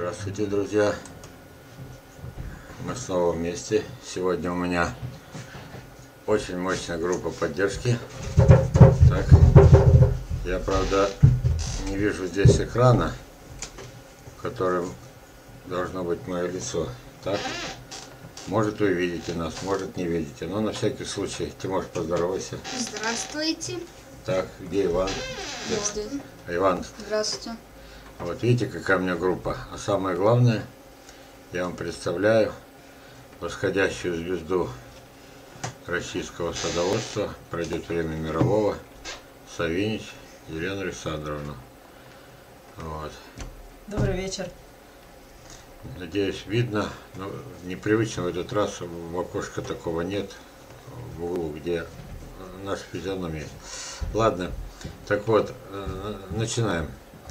Здравствуйте, друзья! Мы снова вместе. Сегодня у меня очень мощная группа поддержки. Так, я, правда, не вижу здесь экрана, в котором должно быть мое лицо. Так, может, вы видите нас, может, не видите. Но на всякий случай, Тимош, поздоровайся. Здравствуйте. Так, где Иван? Здесь. Иван. Здравствуйте. Вот видите, какая у меня группа. А самое главное, я вам представляю восходящую звезду российского садоводства, пройдет время мирового, Савинич Елену Александровну. Вот. Добрый вечер. Надеюсь, видно. Но непривычно в этот раз в окошко такого нет, в углу, где наша физиономия. Ладно, так вот, начинаем.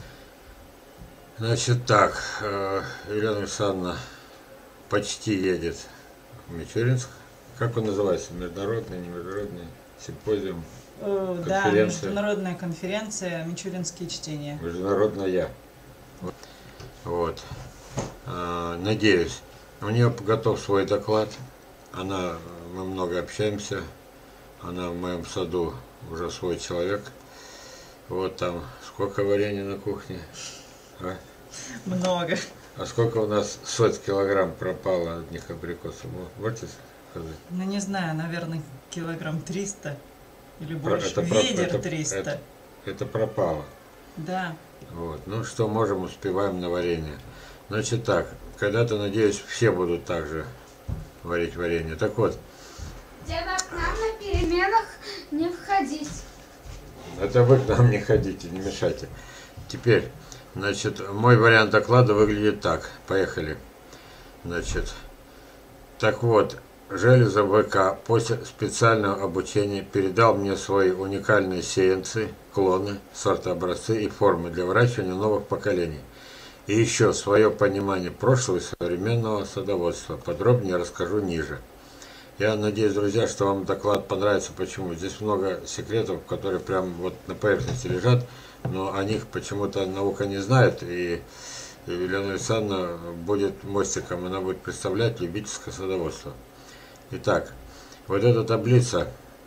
Значит так, Елена Александровна почти едет в Мичуринск. Как он называется? Международный, не международный симпозиум? Да, международная конференция «Мичуринские чтения». Международная. Вот. Надеюсь. У нее готов свой доклад. Мы много общаемся. Она в моем саду уже свой человек. Вот там сколько варенья на кухне. А? Много. А сколько у нас килограмм пропало одних абрикосов? Можете сказать? Ну, не знаю, наверное, килограмм 300 или больше. Ведер 300. Это пропало. Да. Вот. Ну, что можем, успеваем на варенье. Значит так, когда-то, надеюсь, все будут также варить варенье. Так вот. Деда, к нам на переменах не входить. Это вы к нам не ходите, не мешайте. Теперь, значит, мой вариант доклада выглядит так. Поехали. Значит, так вот, Железов ВК после специального обучения передал мне свои уникальные сеянцы, клоны, сортообразцы и формы для выращивания новых поколений. И еще свое понимание прошлого и современного садоводства. Подробнее расскажу ниже. Я надеюсь, друзья, что вам доклад понравится. Почему? Здесь много секретов, которые прямо вот на поверхности лежат, но о них почему-то наука не знает, и Елена Александровна будет мостиком, она будет представлять любительское садоводство. Итак, вот эта таблица,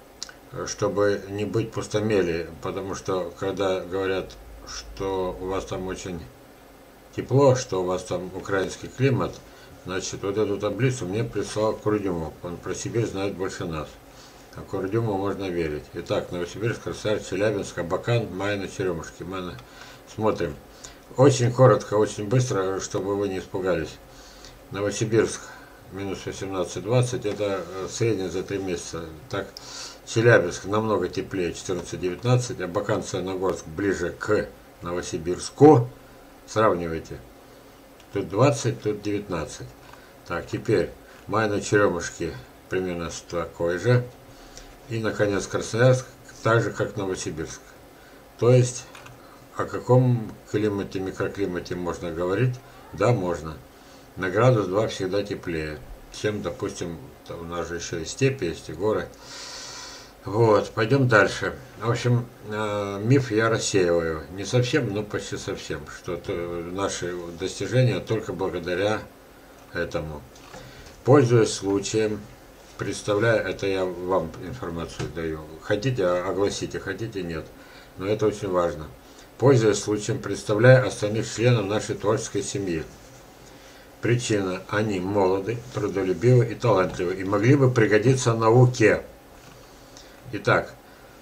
чтобы не быть пустомели, потому что когда говорят, что у вас там очень тепло, что у вас там украинский климат, значит, вот эту таблицу мне прислал Курдюмов. Он про Сибирь знает больше нас. А Курдюмову можно верить. Итак, Новосибирск, Красноярск, Челябинск, Абакан, Майна, Черемушки. Смотрим. Очень коротко, очень быстро, чтобы вы не испугались. Новосибирск минус 18-20, это средний за 3 месяца. Так, Челябинск намного теплее, 14-19. Абакан, Саяногорск ближе к Новосибирску. Сравнивайте. Тут 20, тут 19. Так, теперь Майна, Черемушки примерно такой же. И, наконец, Красноярск, так же, как Новосибирск. То есть, о каком климате, микроклимате можно говорить? Да, можно. На градус 2 всегда теплее, чем, допустим, у нас же еще и степи есть, и горы. Вот, пойдем дальше. В общем, миф я рассеиваю. Не совсем, но почти совсем. Что наши достижения только благодаря этому. Пользуясь случаем, представляю, это я вам информацию даю. Хотите, огласите, хотите, нет. Но это очень важно. Пользуясь случаем, представляю остальных членов нашей творческой семьи. Причина: они молоды, трудолюбивы и талантливы, и могли бы пригодиться науке. Итак,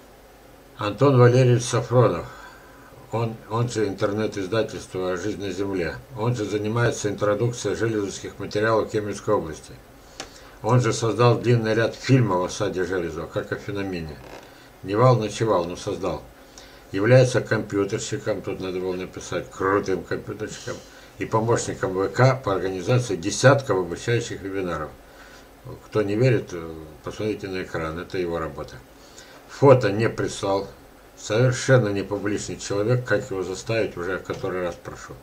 Антон Валерьевич Сафронов, он же интернет-издательство «Жизнь на Земле», он же занимается интродукцией железовских материалов в Кемеровской области. Он же создал длинный ряд фильмов о саде Железова, как о феномене. Ночевал, но создал. Является компьютерщиком, тут надо было написать, крутым компьютерщиком, и помощником ВК по организации десятков обучающих вебинаров. Кто не верит, посмотрите на экран, это его работа. Фото не прислал, совершенно не публичный человек, как его заставить, уже который раз прошу.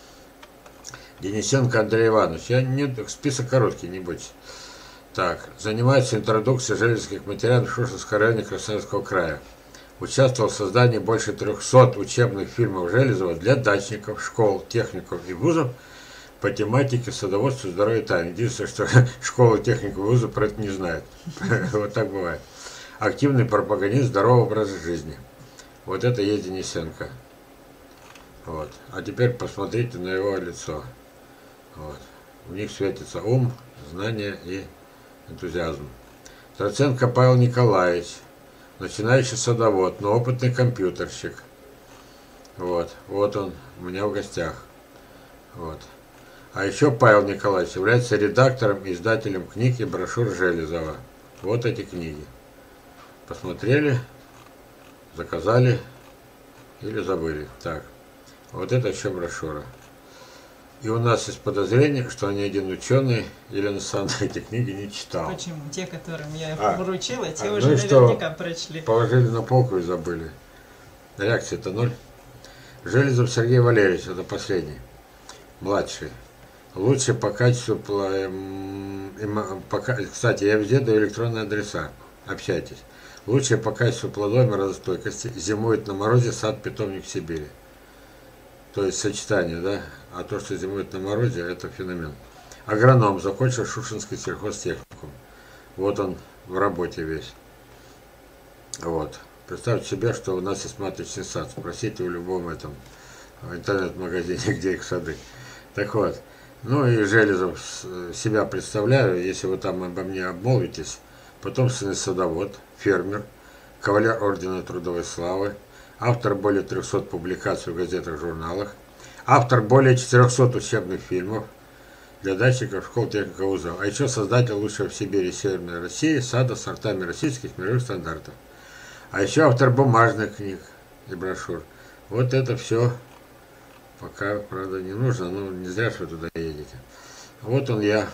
Денисенко Андрей Иванович, список короткий, не бойтесь. Так, занимается интродукцией железных материалов в Шушинском районе Красноярского края. Участвовал в создании больше 300 учебных фильмов Железова для дачников, школ, техников и вузов по тематике садоводства, здоровья и тайны. Единственное, что школа технику вуза про это не знает. Вот так бывает. Активный пропагандист здорового образа жизни. Вот это есть Денисенко. Вот. А теперь посмотрите на его лицо. Вот. В них светится ум, знание и энтузиазм. Троценко Павел Николаевич. Начинающий садовод, но опытный компьютерщик. Вот. Вот он у меня в гостях. Вот. А еще Павел Николаевич является редактором и издателем книг и брошюр Железова. Вот эти книги. Посмотрели, заказали или забыли. Так, вот это еще брошюра. И у нас есть подозрение, что ни один ученый или сам эти книги не читал. Почему? Те, которым я вручила, те ну уже наверняка прочли. Положили на полку и забыли. Реакция-то ноль. Железов Сергей Валерьевич, это последний. Младший. Лучше по качеству... Кстати, я везде даю электронные адреса. Общайтесь. Лучшее по качеству плодов и морозостойкости. Зимует на морозе сад-питомник в Сибири. То есть сочетание, да? А то, что зимует на морозе, это феномен. Агроном, закончил Шушинский сельхозтехникум. Вот он в работе весь. Вот. Представьте себе, что у нас есть маточный сад. Спросите в любом этом интернет-магазине, где их сады. Так вот. Ну и Железов себя представляю, если вы там обо мне обмолвитесь. Потомственный садовод, фермер, кавалер ордена Трудовой Славы, автор более 300 публикаций в газетах, журналах, автор более 400 учебных фильмов для датчиков школ техника вузов, а еще создатель лучшего в Сибири и Северной России сада с сортами российских мировых стандартов. А еще автор бумажных книг и брошюр. Вот это все пока, правда, не нужно, но не зря, что вы туда едете. Вот он я,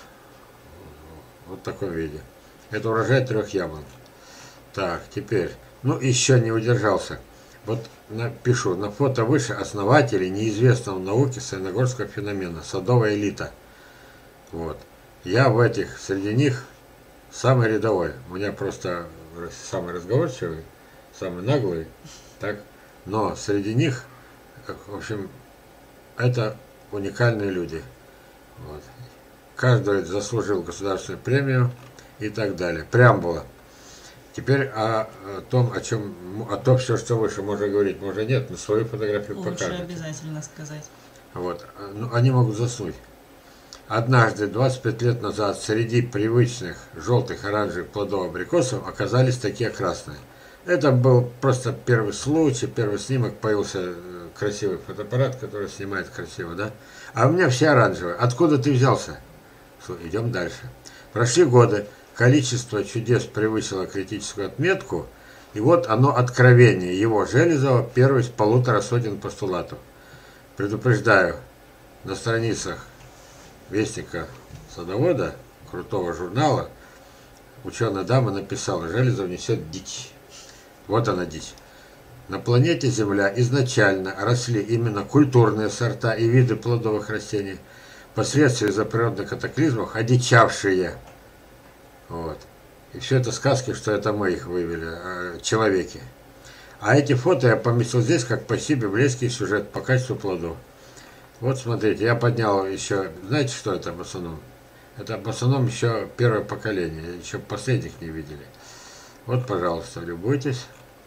вот в таком виде. Это урожай 3 яблон. Так, теперь, ну еще не удержался. Вот пишу, на фото выше основатели неизвестного в науке саяногорского феномена, садовая элита. Вот. Я в этих, среди них, самый рядовой. У меня просто самый разговорчивый, самый наглый, так. Но среди них, в общем, это уникальные люди. Вот. Каждый заслужил государственную премию и так далее. Преамбула. Теперь о том, о том, все, что выше, можно говорить, можно нет, но свою фотографию покажете. Лучше обязательно сказать. Вот. Ну, они могут заснуть. Однажды, 25 лет назад, среди привычных желтых, оранжевых плодов абрикосов оказались такие красные. Это был просто первый случай, первый снимок, появился красивый фотоаппарат, который снимает красиво, да? А у меня все оранжевые. Откуда ты взялся? Идем дальше. Прошли годы, количество чудес превысило критическую отметку, и вот оно откровение его Железова, первый из 150 постулатов. Предупреждаю, на страницах Вестника садовода, крутого журнала, ученая дама написала: Железов несет дичь. Вот она дичь. На планете Земля изначально росли именно культурные сорта и виды плодовых растений, впоследствии из-за природных катаклизмов одичавшие. Вот. И все это сказки, что это мы их вывели, человеки. А эти фото я поместил здесь, как по себе библейский сюжет по качеству плодов. Вот смотрите, я поднял еще, знаете, что это в основном? Это в основном еще первое поколение, еще последних не видели. Вот, пожалуйста, любуйтесь.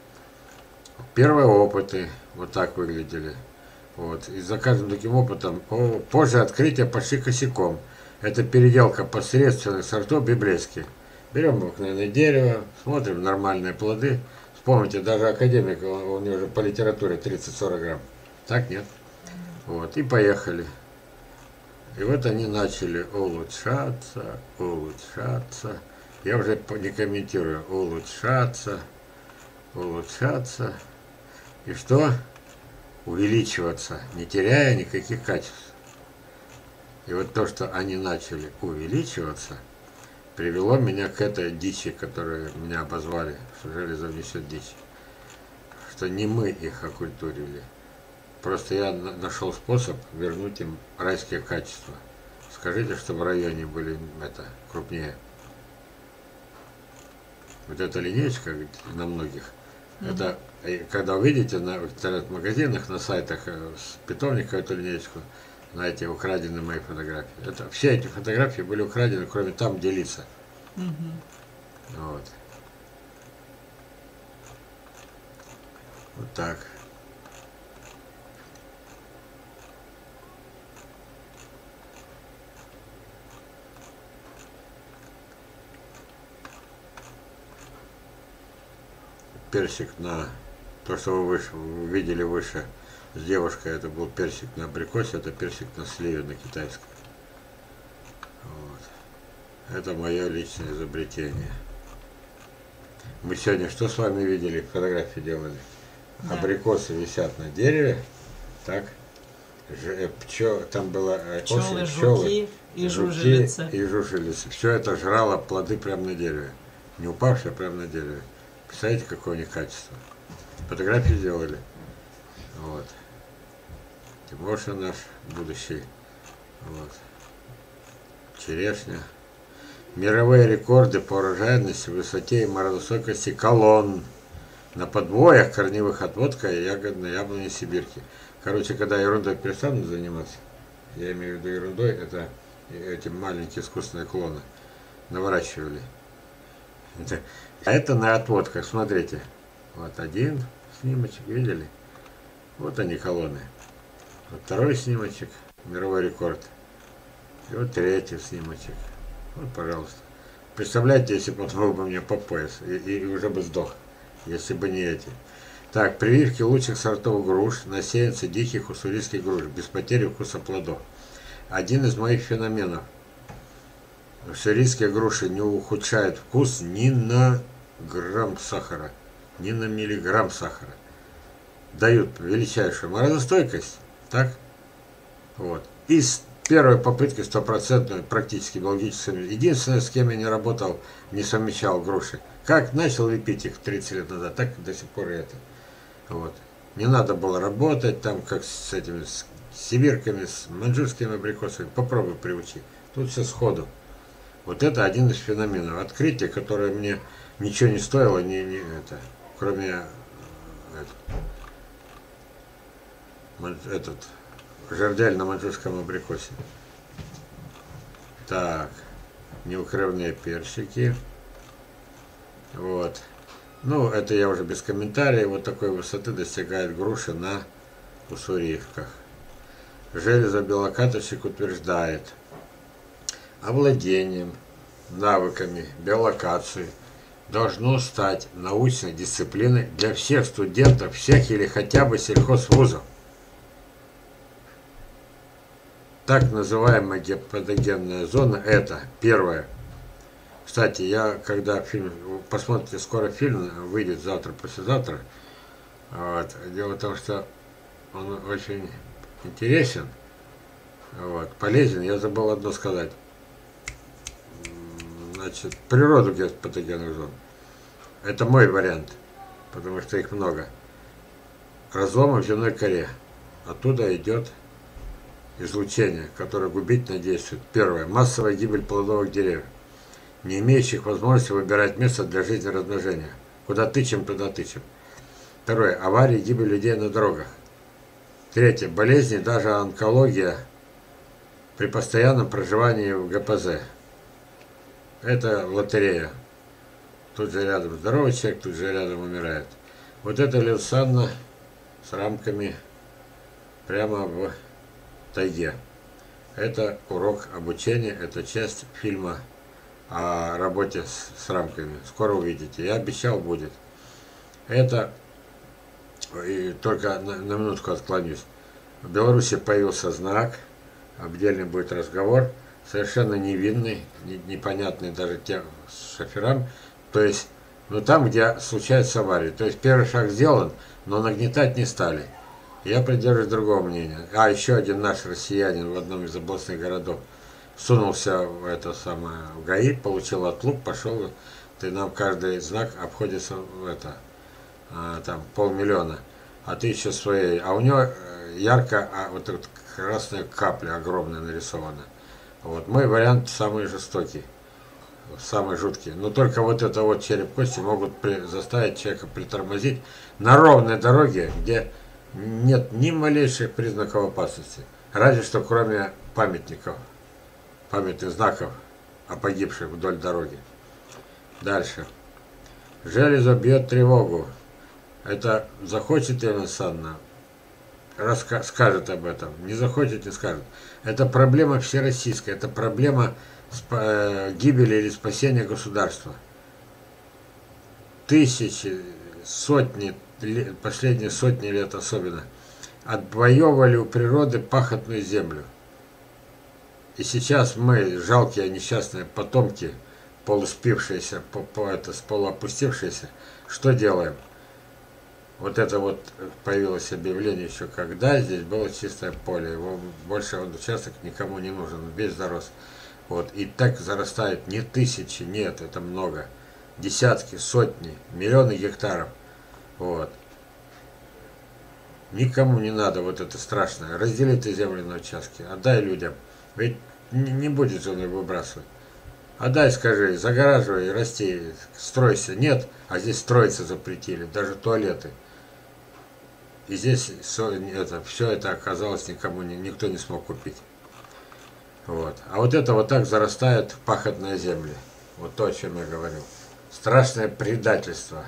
Первые опыты вот так выглядели. Вот. И за каждым таким опытом позже открытия пошли косяком. Это переделка посредственных сортов библейских. Берем обыкновенное дерево, смотрим нормальные плоды. Вспомните, даже академик, у него уже по литературе 30-40 грамм. Так, нет? Вот, и поехали. И вот они начали улучшаться, улучшаться. Я уже не комментирую. Улучшаться, улучшаться. И что? Увеличиваться, не теряя никаких качеств. И вот то, что они начали увеличиваться, привело меня к этой дичи, которую меня обозвали, что Железов несет дичь. Что не мы их окультурили. Просто я нашел способ вернуть им райские качества. Скажите, чтобы в районе были крупнее. Вот эта линеечка на многих. Это, когда увидите на интернет-магазинах, на сайтах с питомника эту линеечку, Знаете, украдены мои фотографии. Это, все эти фотографии были украдены, кроме там, где лица. Вот. Вот так. Персик на то, что вы видели выше с девушкой, это был персик на абрикосе, это персик на сливе, на китайском. Вот. Это мое личное изобретение. Мы сегодня что с вами видели? Фотографии делали. Да. Абрикосы висят на дереве. Так. Там было пчелы, жуки и жужелицы. И жужелицы. Все это жрало плоды прямо на дереве. Не упавшие, а прямо на дереве. Представляете, какое у них качество? Фотографии сделали. Вот. Тимоша наш будущий. Вот. Черешня. Мировые рекорды по урожайности, высоте и морозостойкости колонн. На подвоях, корневых отводка и ягодной яблони сибирки. Короче, когда ерундой перестанут заниматься, я имею в виду ерундой, это эти маленькие искусственные клоны наворачивали. А это на отводках, смотрите. Вот один снимочек, видели? Вот они колонны. Вот второй снимочек, мировой рекорд. И вот третий снимочек. Вот, пожалуйста. Представляете, если бы он был бы мне по пояс, и уже бы сдох, если бы не эти. Так, прививки лучших сортов груш на сеянце диких уссурийских груш, без потери вкуса плодов. Один из моих феноменов. Уссурийские груши не ухудшают вкус ни на грамм сахара, ни на миллиграмм сахара. Дают величайшую морозостойкость, так? Вот. И с первой попытки стопроцентной, практически биологической. Единственное, с кем я не работал, не совмещал груши. Как начал лепить их 30 лет назад, так до сих пор и это. Вот. Не надо было работать там, как с этими с сибирками, с маньчжурскими абрикосами. Попробуй приучи. Тут все сходу. Вот это один из феноменов. Открытие, которое мне ничего не стоило, кроме этот жердяль на маньчжурском абрикосе. Так, неукрывные персики. Вот. Ну, это я уже без комментариев. Вот такой высоты достигает груши на уссурийках. Железобелокаточник утверждает: овладением навыками биолокации должно стать научной дисциплиной для всех студентов, всех или хотя бы сельхозвузов. Так называемая гепатогенная зона – это первое. Кстати, я когда фильм, посмотрите, скоро фильм выйдет завтра, послезавтра. Вот. Дело в том, что он очень интересен, вот, полезен. Я забыл одно сказать. Значит, природу гепатогенных зон. Это мой вариант, потому что их много. Разломы в земной коре. Оттуда идет излучение, которое губительно действует. Первое. Массовая гибель плодовых деревьев, не имеющих возможности выбирать место для жизни и размножения. Куда тычем, туда тычем. Второе. Аварии, гибель людей на дорогах. Третье. Болезни, даже онкология при постоянном проживании в ГПЗ. Это лотерея. Тут же рядом здоровый человек, тут же рядом умирает. Вот это Левсанна с рамками прямо в тайге. Это урок обучения, это часть фильма о работе с рамками. Скоро увидите. Я обещал, будет. Это, и только на минутку отклонюсь. В Беларуси появился знак, отдельный будет разговор, совершенно невинный, непонятный даже тем шоферам. То есть, ну там, где случаются аварии. То есть первый шаг сделан, но нагнетать не стали. Я придерживаюсь другого мнения. А еще один наш россиянин в одном из областных городов сунулся в это самое в ГАИ, получил отлуп, пошел, ты нам каждый знак обходится в это, там 500 000, а ты еще своей. А у него ярко, вот эта красная капля огромная нарисована. Вот мой вариант самый жестокий, самый жуткий. Но только вот это вот череп кости могут заставить человека притормозить на ровной дороге, где нет ни малейших признаков опасности. Разве что кроме памятников, памятных знаков о погибших вдоль дороги. Дальше. Железо бьет тревогу. Это захочет Елена Александровна, скажет об этом. Не захочет, не скажет. Это проблема всероссийская. Это проблема гибели или спасения государства. Тысячи, сотни, последние сотни лет особенно, отвоевывали у природы пахотную землю. И сейчас мы, жалкие несчастные потомки, полуспившиеся, полуопустившиеся, что делаем? Вот это вот появилось объявление еще, когда здесь было чистое поле. Его больше участок никому не нужен, весь зарос. Вот. И так зарастают не тысячи, нет, это много. Десятки, сотни, миллионы гектаров. Вот. Никому не надо вот это страшное. Раздели ты землю на участки, отдай людям. Ведь не будет же он ее выбрасывать. Отдай, скажи, загораживай, расти, стройся. Нет, а здесь строиться запретили, даже туалеты. И здесь все это оказалось никто не смог купить. Вот. А вот это вот так зарастает пахотная земля. Вот то, о чем я говорил. Страшное предательство.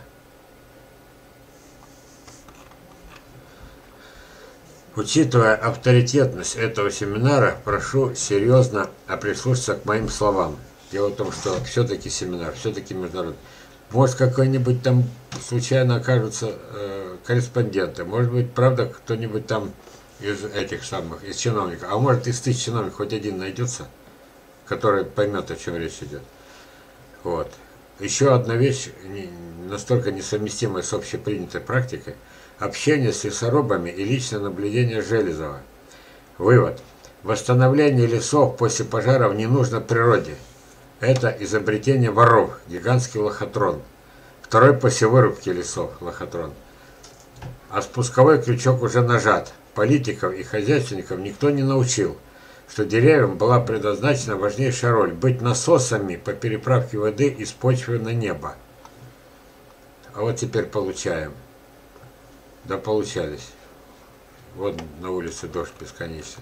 Учитывая авторитетность этого семинара, прошу серьезно прислушаться к моим словам. Дело в том, что все-таки семинар, все-таки международный. Может, какой-нибудь там случайно окажутся корреспонденты. Может быть, правда, кто-нибудь там из этих самых, из чиновников. А может, из 1000 чиновников хоть один найдется, который поймет, о чем речь идет. Вот. Еще одна вещь, настолько несовместимая с общепринятой практикой. Общение с лесорубами и личное наблюдение Железова. Вывод. Восстановление лесов после пожаров не нужно природе. Это изобретение воров, гигантский лохотрон. Второй после вырубки лесов, лохотрон. А спусковой крючок уже нажат. Политиков и хозяйственников никто не научил, что деревьям была предназначена важнейшая роль – быть насосами по переправке воды из почвы на небо. А вот теперь получаем. Да получались. Вот на улице дождь бесконечный.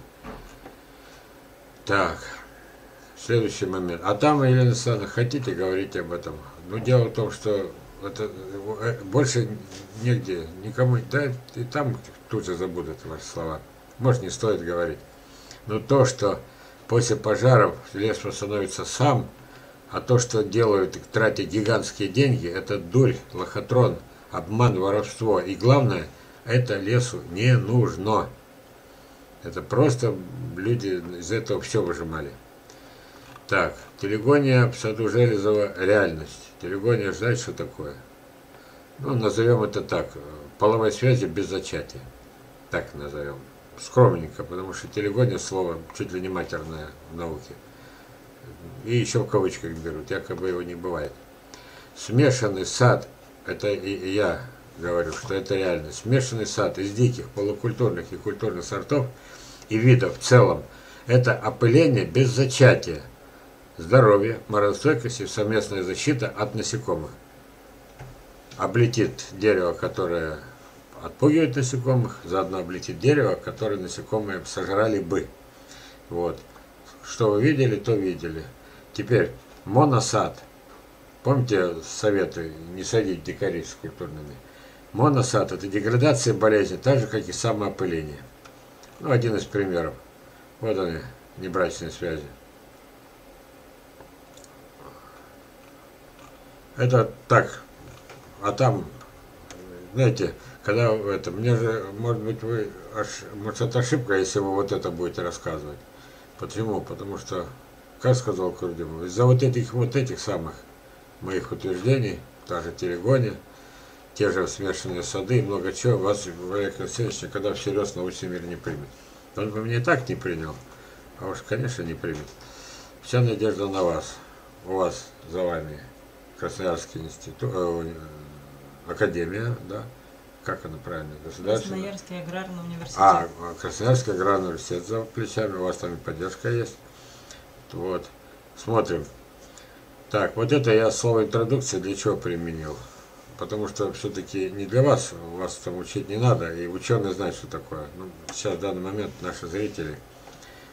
Так. Следующий момент. А там, Елена Александровна, хотите говорить об этом? Но дело в том, что это больше негде, никому, да, и там тут же забудут ваши слова. Может, не стоит говорить. Но то, что после пожаров лес восстановится сам, а то, что делают, тратят гигантские деньги, это дурь, лохотрон, обман, воровство. И главное, это лесу не нужно. Это просто люди из этого все выжимали. Так, телегония в саду Железова – реальность. Телегония, знаете, что такое? Ну, назовем это так. Половой связи без зачатия. Так назовем. Скромненько, потому что телегония слово чуть ли не матерное в науке. И еще в кавычках берут, якобы его не бывает. Смешанный сад, это и я говорю, что это реально. Смешанный сад из диких, полукультурных и культурных сортов и видов в целом – это опыление без зачатия. Здоровье, морозостойкость и совместная защита от насекомых. Облетит дерево, которое отпугивает насекомых, заодно облетит дерево, которое насекомые сожрали бы. Вот. Что вы видели, то видели. Теперь моносад. Помните советы не садить дикарей с культурными? Моносад – это деградация болезни, так же, как и самоопыление. Ну, один из примеров. Вот они, небрачные связи. Это так. А там, знаете, когда это, мне же, может быть, может, это ошибка, если вы вот это будете рассказывать. Почему? Потому что, как сказал Курдимов, из-за вот этих самых моих утверждений, та же телегония, те же смешанные сады и много чего, вас, Валерий Константинович, когда всерьез научный мир не примет. Он бы меня и так не принял, а уж, конечно, не примет. Вся надежда на вас, у вас, за вами. Красноярский институт, академия, да, как она правильно, государственная. Красноярский аграрный университет. Красноярский аграрный университет за плечами, у вас там и поддержка есть. Вот, смотрим. Так, вот это я слово интродукция для чего применил? Потому что все-таки не для вас, вас там учить не надо, и ученые знают, что такое. Ну, сейчас в данный момент наши зрители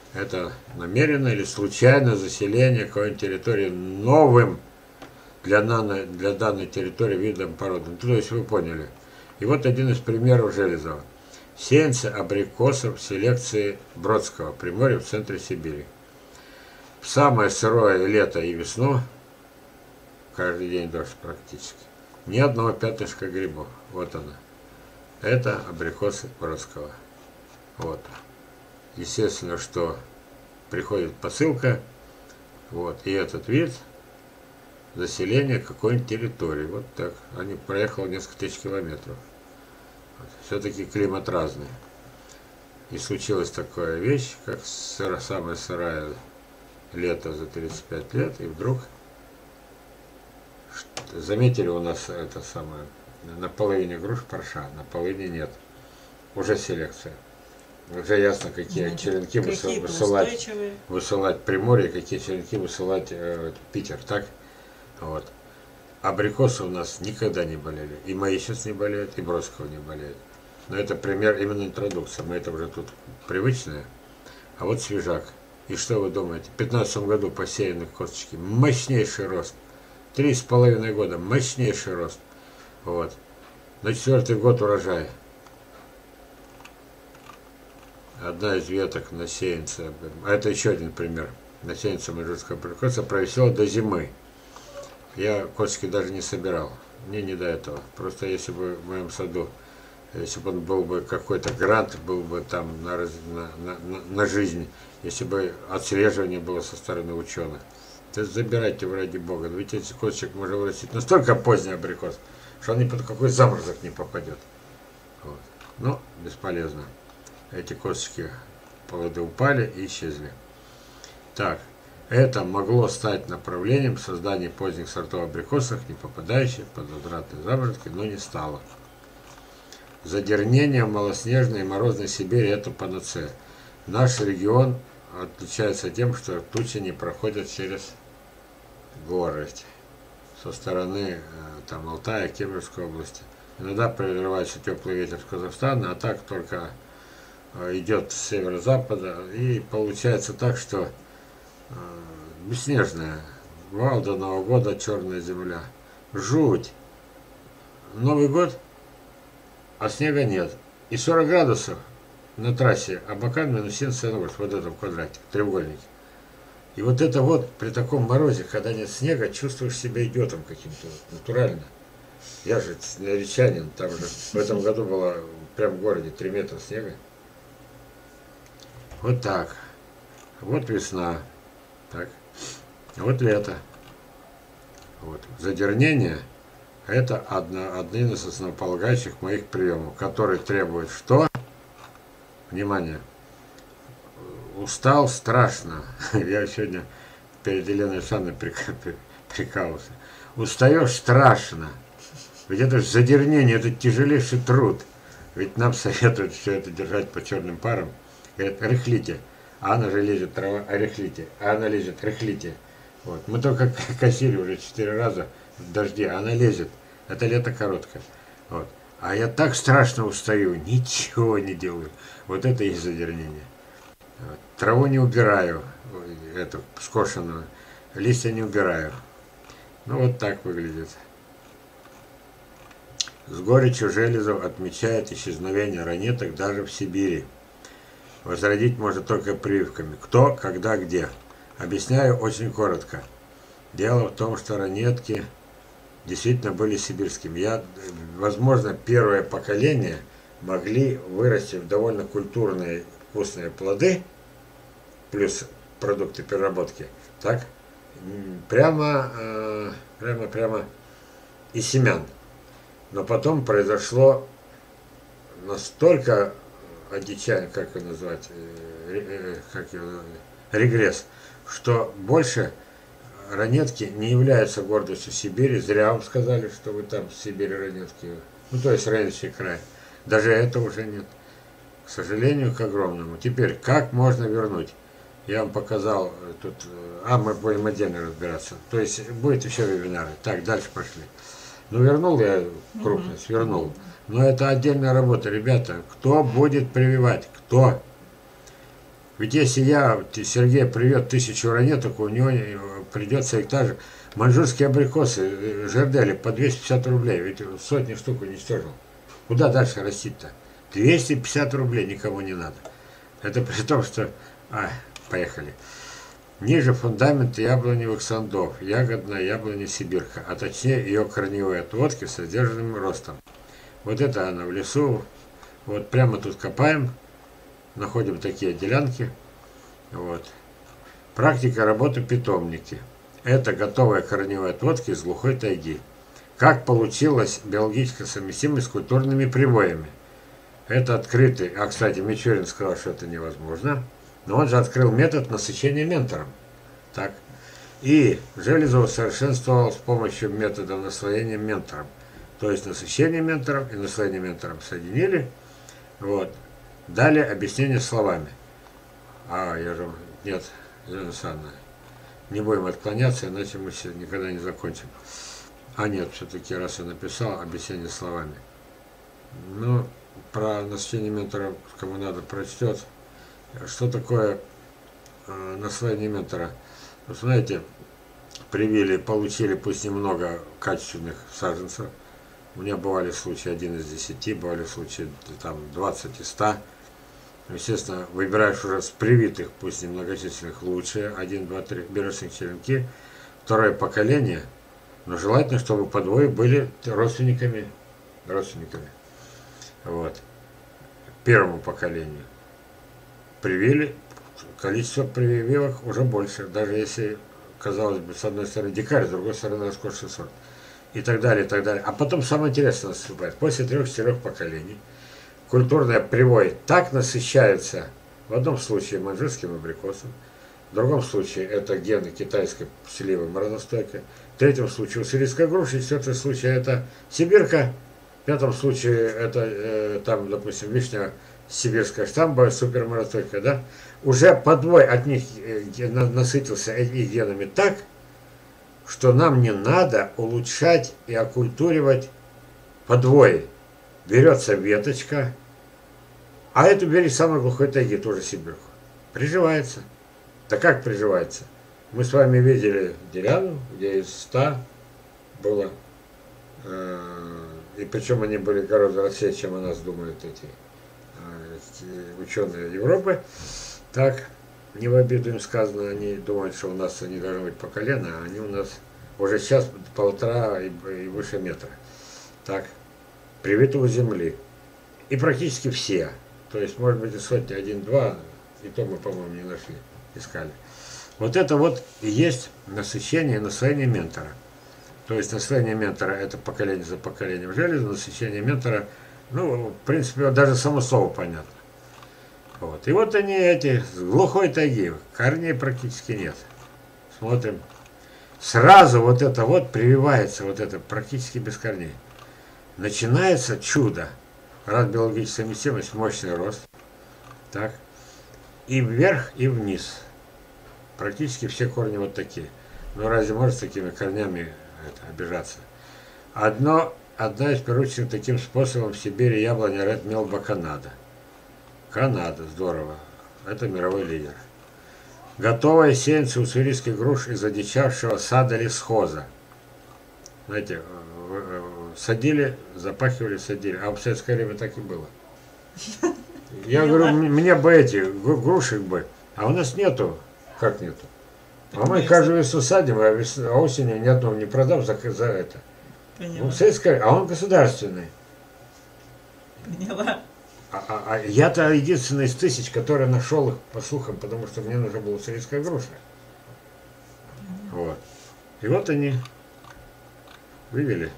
Это намеренное или случайное заселение какой-нибудь территории новым для данной территории видом породы. Ну, то есть вы поняли. И вот один из примеров Железова. Сеянцы абрикосов селекции Бродского, Приморье в центре Сибири. В самое сырое лето и весну, каждый день дождь практически, ни одного пятнышка грибов. Вот она. Это абрикосы Бродского. Вот. Естественно, что приходит посылка, вот, и этот вид заселения какой-нибудь территории. Вот так. Они проехали несколько тысяч километров. Все-таки климат разный. И случилась такая вещь, как самое сырое лето за 35 лет, и вдруг заметили у нас это самое, на половине груш парша, на половине нет. Уже селекция. Уже ясно, какие черенки высылать Приморье, какие черенки высылать Питер, так? Вот. Абрикосы у нас никогда не болели. И мои сейчас не болеют, и Бродского не болеют. Но это пример именно интродукции. Мы это уже тут привычное. А вот свежак. И что вы думаете? В 2015 году посеяны косточки. Мощнейший рост. 3,5 года. Мощнейший рост. Вот. На 4-й год урожай. Одна из веток на сеянца. А это еще один пример. На сеянца маньчжурского абрикоса провисела до зимы. Я косточки даже не собирал. Мне не до этого. Просто если бы в моем саду, если бы он был бы какой-то грант, был бы там на жизнь, если бы отслеживание было со стороны ученых, то забирайте его ради бога. Ведь эти косточек можно вырастить настолько поздний абрикос, что он ни под какой заморозок не попадет. Вот. Но бесполезно. Эти косточки плоды упали и исчезли. Так. Это могло стать направлением создания поздних сортов абрикосов, не попадающих под возвратные заморозки, но не стало. Задернение в малоснежной и морозной Сибири – это панацея. Наш регион отличается тем, что тучи не проходят через горы со стороны там, Алтая, Кемеровской области. Иногда прорывается теплый ветер с Казахстана, а так только идет с северо-запада. И получается так, что бесснежная. Вал до Нового года, черная земля. Жуть. Новый год, а снега нет. И 40 градусов на трассе Абакан минус 70 вот в этом квадрате, треугольнике. И вот это вот при таком морозе, когда нет снега, чувствуешь себя идиотом каким-то, натурально. Я же речанин, там же в этом году было прям в городе 3 метра снега. Вот так. Вот весна. Так. Вот лето. Вот. Задернение – это один из основополагающих моих приемов, который требует что? Внимание. Устал страшно. Я сегодня перед Еленой Александровной прикалывался. Устаешь страшно. Ведь это же задернение, это тяжелейший труд. Ведь нам советуют все это держать по черным парам. Говорят, рыхлите. А она же лезет трава, рыхлите. А она лезет, рыхлите. Вот. Мы только косили уже 4 раза в дожде, а она лезет. Это лето короткое. Вот. А я так страшно устаю, ничего не делаю. Вот это и есть задернение. Вот. Траву не убираю, эту скошенную, листья не убираю. Ну вот так выглядит. С горечью Железов отмечает исчезновение ранеток даже в Сибири. Возродить можно только прививками. Кто, когда, где. Объясняю очень коротко. Дело в том, что ранетки действительно были сибирскими. Возможно, первое поколение могли вырасти в довольно культурные вкусные плоды, плюс продукты переработки, так, прямо из семян. Но потом произошло настолько одичание, как его назвать, регресс, что больше ранетки не являются гордостью Сибири. Зря вам сказали, что вы там в Сибири ранетки. Ну, то есть Ранничий край. Даже это уже нет. К сожалению, к огромному. Теперь, как можно вернуть? Я вам показал тут, мы будем отдельно разбираться. То есть, будет еще вебинары. Так, дальше пошли. Ну, вернул я крупность, вернул. Но это отдельная работа, ребята. Кто будет прививать? Кто? Ведь если Сергей привет 1000 ранеток, у него придется гектар маньчжурские абрикосы, жердели по 250 рублей, ведь сотни штук уничтожил. Куда дальше растить-то? 250 рублей никому не надо. Это при том, что... поехали. Ниже фундамент яблоневых садов, ягодная яблоня сибирка, а точнее ее корневые отводки с задержанным ростом. Вот это она в лесу. Вот прямо тут копаем, находим такие делянки. Вот. Практика работы питомники. Это готовые корневые отводки из глухой тайги. Как получилась биологическая совместимость с культурными привоями? Это открытый, кстати, Мичурин сказал, что это невозможно, но он же открыл метод насыщения ментором. Так. И Железов усовершенствовал с помощью метода наслоения ментором. То есть насыщение ментором и наслоение ментором соединили. Вот. Далее объяснение словами. Нет, Елена Александровна, не будем отклоняться, иначе мы никогда не закончим. Нет, все-таки раз я написал, объяснение словами. Ну, про насыщение ментора, кому надо, прочтет. Что такое наслоение ментора? Вы знаете, получили пусть немного качественных саженцев. У меня бывали случаи 1 из 10, бывали случаи там 20 из 100. Естественно, выбираешь уже с привитых, пусть немногочисленных, лучшие. 1, 2, 3, берешь их черенки. Второе поколение. Но желательно, чтобы по двое были родственниками. Вот. Первому поколению. Привили, количество прививок уже больше. Даже если, казалось бы, с одной стороны дикарь, с другой стороны роскошный сорт. И так далее, и так далее. А потом самое интересное наступает. После 3-4 поколений культурные привои так насыщаются, в одном случае маньчжурским абрикосом, в другом случае это гены китайской сливы морозостойкой, в третьем случае уссурийская груша, в четвертом случае это сибирка, в пятом случае это там, допустим, вишня сибирская штамбовая, суперморозостойкая, да, уже подвой от них насытился этими генами так, что нам не надо улучшать и окультуривать подвои. Берется веточка, а эту бери самой глухой тайги, тоже сибирку. Приживается. Да как приживается? Мы с вами видели деляну, где из 100 было, и причем они были гораздо россее, чем о нас думают эти ученые Европы. Так, не в обиду им сказано, они думают, что у нас они должны быть по колено, а они у нас уже сейчас 1,5 и выше метра. Так, привиты у земли. И практически все. То есть, может быть, и сотни, 1-2, и то мы, по-моему, не нашли, искали. Вот это вот и есть насыщение и наслоение ментора. То есть наслоение ментора это поколение за поколением железа, насыщение ментора, ну, в принципе, даже само слово понятно. Вот. И вот они эти, с глухой тайги, корней практически нет. Смотрим. Сразу вот это вот прививается, вот это практически без корней. Начинается чудо. Раз биологическая совместимость, мощный рост. Так. И вверх, и вниз. Практически все корни вот такие. Но разве может с такими корнями обижаться? Одна из прирученных таким способом в Сибири яблоня Red Melba Канада. Канада, здорово. Это мировой лидер. Готовая сеянца уссурийских груш из одичавшего сада лесхоза. Знаете, садили, запахивали, садили. А в советское время так и было. Я говорю, мне бы эти грушек бы. А у нас нету. Как нету? А мы каждую весну садим, а осенью ни одного не продам за это. Ну, советское, а он государственный. Поняла. Я-то единственный из 1000, который нашел их по слухам, потому что мне нужна была уссурийская груша. Вот. И вот они вывели.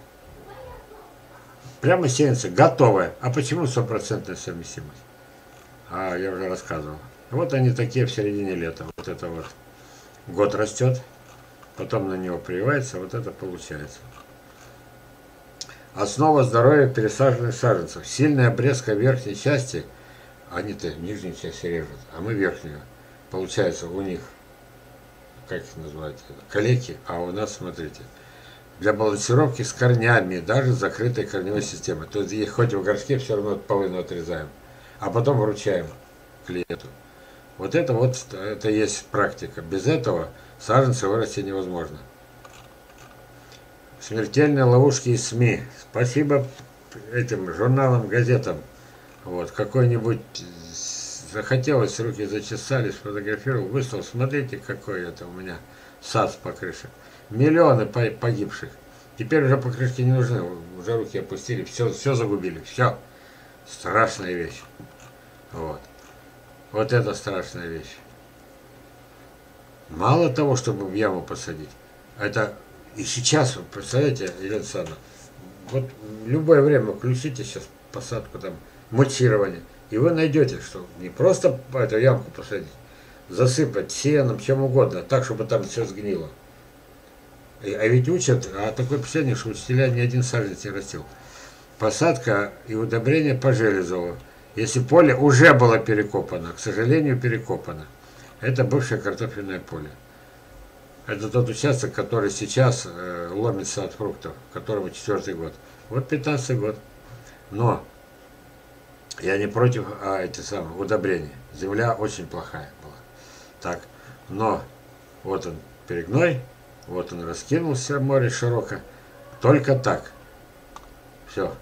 Прямо сеянцы, готовая. А почему 100% совместимость? Я уже рассказывал. Вот они такие в середине лета. Вот это вот. Год растет, потом на него прививается, вот это получается. Основа здоровья пересаженных саженцев. Сильная обрезка верхней части, они-то нижнюю часть режут, а мы верхнюю. Получается у них, как их называют, калеки, а у нас, смотрите, для балансировки с корнями, даже закрытой корневой системы. То есть хоть в горшке все равно половину отрезаем, а потом вручаем клиенту. Вот это есть практика. Без этого саженцы вырасти невозможно. Смертельные ловушки из СМИ. Спасибо этим журналам, газетам. Вот, какой-нибудь захотелось, руки зачесались, сфотографировал, выставил. Смотрите, какой это у меня сад по крыше. Миллионы погибших. Теперь уже покрышки не нужны, уже руки опустили, все загубили, все. Страшная вещь. Вот это страшная вещь. Мало того, чтобы в яму посадить, это и сейчас, представляете, Елена Александровна, вот в любое время включите сейчас посадку, там, мульчирование, и вы найдете, что не просто эту ямку посадить, засыпать сеном, чем угодно, так, чтобы там все сгнило. А ведь учат, а такое впечатление, что учителя ни один саженец не растил. Посадка и удобрение по Железову. Если поле уже было перекопано, к сожалению, перекопано. Это бывшее картофельное поле. Это тот участок, который сейчас ломится от фруктов, которому 4-й год. Вот 15-й год. Но я не против эти самые удобрения. Земля очень плохая была. Так, но вот он перегной. Вот он раскинулся, море широко. Только так. Все.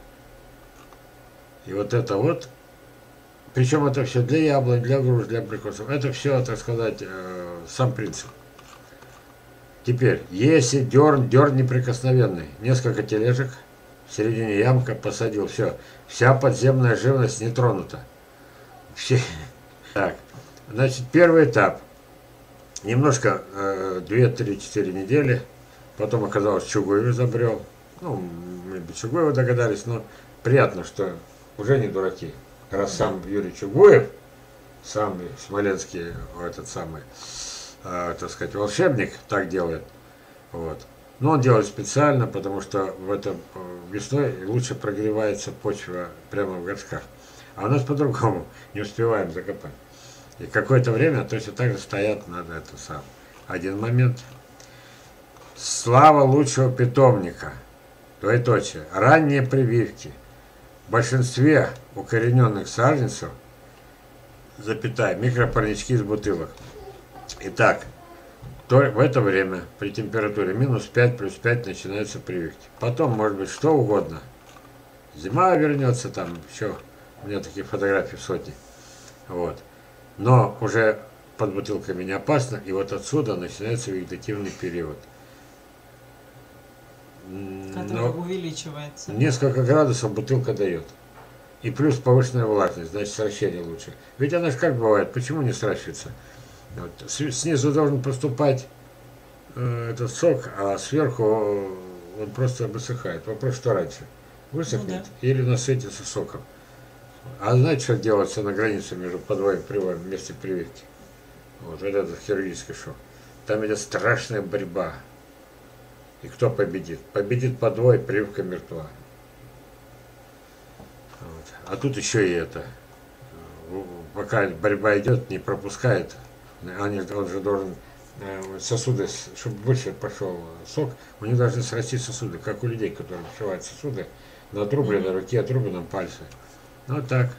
И вот это вот. Причем это все для яблонь, для груш, для абрикосов. Это все, так сказать, сам принцип. Теперь, если дерн неприкосновенный. Несколько тележек. В середине ямка посадил. Все. Вся подземная живность не тронута. Все. Так. Значит, первый этап. Немножко 2-3-4 недели, потом оказалось, Чугуев изобрел. Ну, мы бы Чугуева догадались, но приятно, что уже не дураки. Раз сам Юрий Чугуев, сам смоленский, этот самый, так сказать, волшебник, так делает. Вот. Но он делает специально, потому что в этом весной лучше прогревается почва прямо в горшках. А у нас по-другому, не успеваем закопать. И какое-то время точно так же стоят над это сам. Один момент. Слава лучшего питомника. Двоеточие. Ранние прививки. В большинстве укорененных саженцев, запятая, микропарнички из бутылок. Итак, в это время при температуре минус 5, плюс 5 начинаются прививки. Потом может быть что угодно. Зима вернется, там еще, у меня такие фотографии сотни. Вот. Но уже под бутылками не опасно, и вот отсюда начинается вегетативный период. Который увеличивается. Несколько градусов бутылка дает. И плюс повышенная влажность, значит сращение лучше. Ведь она же как бывает, почему не сращивается? Вот. Снизу должен поступать этот сок, а сверху он просто высыхает. Вопрос, что раньше? Высохнет или насытится соком? А знаете, что делается на границе между подвоем и привоем вместе прививки? Вот этот хирургический шок. Там идет страшная борьба. И кто победит? Победит подвой, прививка мертва. Вот. А тут еще и это. Пока борьба идет, не пропускает. Он же должен сосуды, чтобы больше пошел сок, у них должны срасти сосуды, как у людей, которые вшивают сосуды на отрубленной руке, отрубленном пальце. Вот так.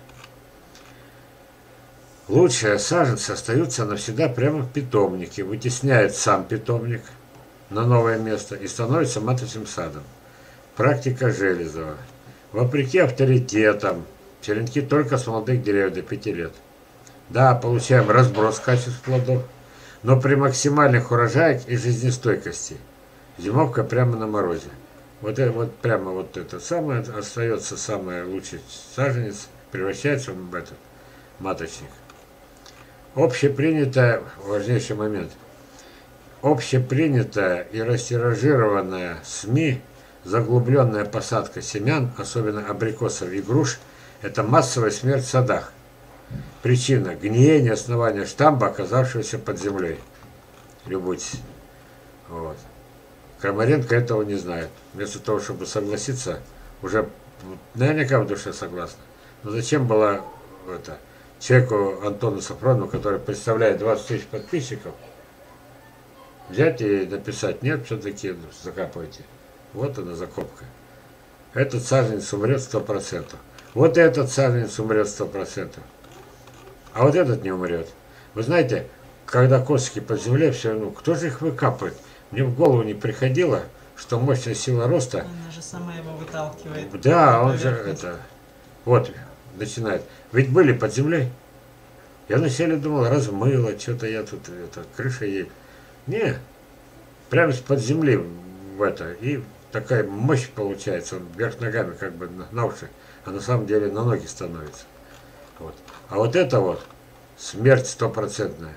Лучшие саженцы остаются навсегда прямо в питомнике, вытесняет сам питомник на новое место и становится маточным садом. Практика Железова. Вопреки авторитетам, черенки только с молодых деревьев до 5 лет. Да, получаем разброс качеств плодов, но при максимальных урожаях и жизнестойкости. Зимовка прямо на морозе. Вот прямо вот это самое остается самый лучший саженец, превращается в этот маточник. Общепринятая, важнейший момент, общепринятая и растиражированная СМИ, заглубленная посадка семян, особенно абрикосов и груш, это массовая смерть в садах. Причина – гниение основания штамба, оказавшегося под землей. Любуйтесь. Вот. Крамаренко этого не знает. Вместо того, чтобы согласиться, уже наверняка в душе согласна. Но зачем было это, человеку Антону Сафронову, который представляет 20 тысяч подписчиков, взять и написать: нет, все-таки закапывайте. Вот она закопка. Этот саженец умрет 100%. Вот этот саженец умрет 100%. А вот этот не умрет. Вы знаете, когда косточки под землей, все равно, кто же их выкапывает? Мне в голову не приходило, что мощная сила роста... Она же сама его выталкивает. Да, он же это... Вот, начинает. Ведь были под землей. Я вначале думал, размыло, что-то я тут, это, крыша ей. Не, прямо из-под земли в это. И такая мощь получается, он вверх ногами как бы на уши, а на самом деле на ноги становится. Вот. А вот это вот смерть стопроцентная.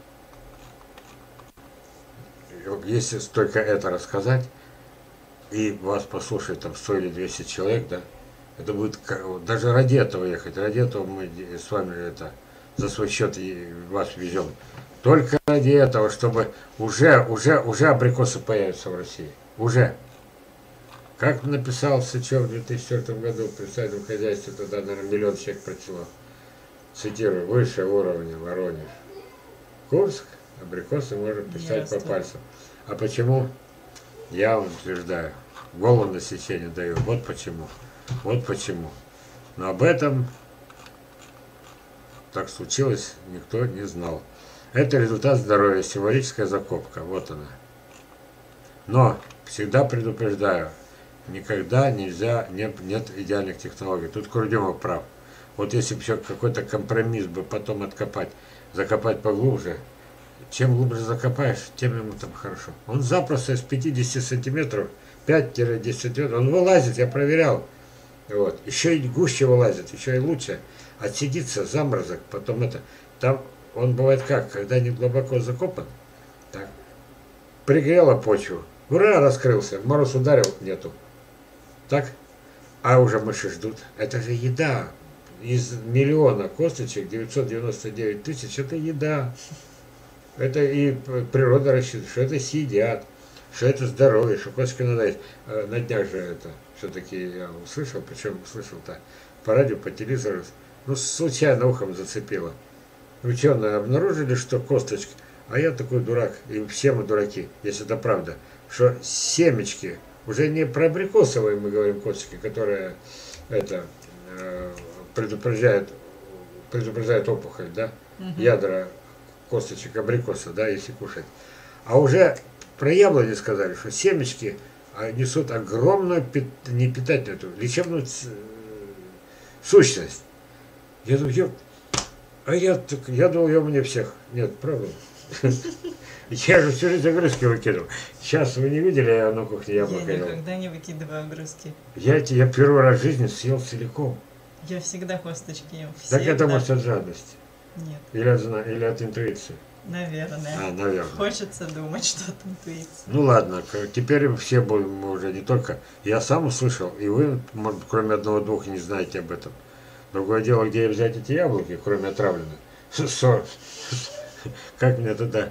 Если только это рассказать, и вас послушает там 100 или 200 человек, да, это будет, даже ради этого ехать, ради этого мы с вами это, за свой счет вас везем. Только ради этого, чтобы уже абрикосы появятся в России. Уже. Как написал Сычев в 2004 году в представительном хозяйстве, тогда, наверное, 1 миллион человек прочело. Цитирую, выше уровня Воронеж. Курск, абрикосы можно писать по пальцам. А почему? Я вам утверждаю. Голову на сечение даю. Вот почему. Вот почему. Но об этом так случилось, никто не знал. Это результат здоровья, символическая закопка. Вот она. Но всегда предупреждаю, никогда нельзя, нет идеальных технологий. Тут Курдюмов прав. Вот если бы еще какой-то компромисс бы потом откопать, закопать поглубже, чем глубже закопаешь, тем ему там хорошо. Он запросто из 50 сантиметров, 5-10 сантиметров, он вылазит, я проверял. Вот. Еще и гуще вылазит, еще и лучше. Отсидится заморозок, потом это. Там он бывает как, когда не глубоко закопан, так, пригрела почву, ура, раскрылся, мороз ударил, нету. Так, а уже мыши ждут. Это же еда. Из миллиона косточек 999 тысяч это еда. Это и природа рассчитывает, что это съедят, что это здоровье, что косточки надо есть. На днях же это все-таки я услышал, причем услышал-то по радио, по телевизору, ну случайно ухом зацепило. Ученые обнаружили, что косточки, а я такой дурак, и все мы дураки, если это правда, что семечки, уже не про абрикосовые мы говорим косточки, которые это предупреждают опухоль, да, ядра косточек абрикоса, да, если кушать. А уже про яблони сказали, что семечки несут огромную, не питательную, лечебную сущность. Я думаю, я думал, я мне всех. Нет, правда. Я же всю жизнь огрызки выкидывал. Сейчас вы не видели, я на кухне яблоко ел. Я никогда не выкидываю огрызки. Я первый раз в жизни съел целиком. Я всегда косточки ем. Так это может от жадности. Нет. Или от интуиции. Наверное. Наверное. Хочется думать, что от интуиции. Ну ладно, теперь все будем уже не только. Я сам услышал, и вы, может, кроме одного-двух, не знаете об этом. Другое дело, где взять эти яблоки, кроме отравленных. Как мне тогда